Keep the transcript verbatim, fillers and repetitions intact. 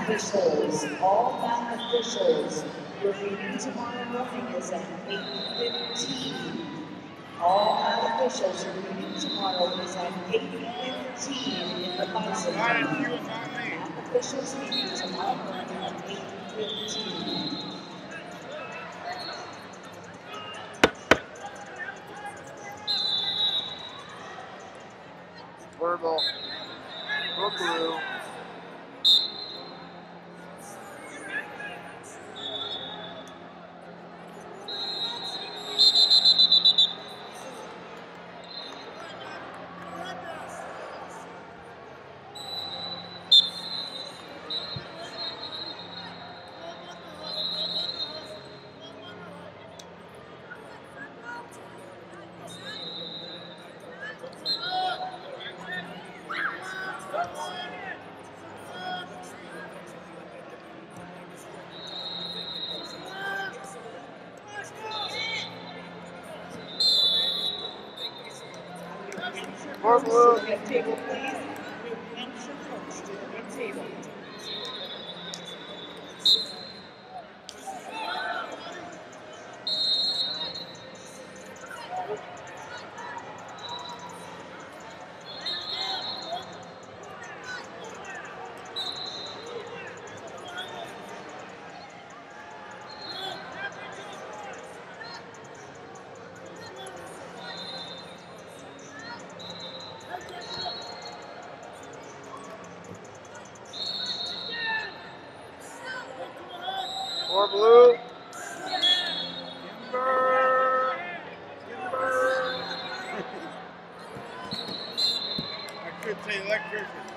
officials, all band officials, your meeting tomorrow morning is at eight fifteen. All band officials, your meeting tomorrow is at eight fifteen in the Bison Room. Band officials meeting tomorrow morning at eight fifteen. Verbal. Bookaroo. More blue. Red table, please. New Hampshire coach to the red table. More blue. Timber. Timber. I could say electrician.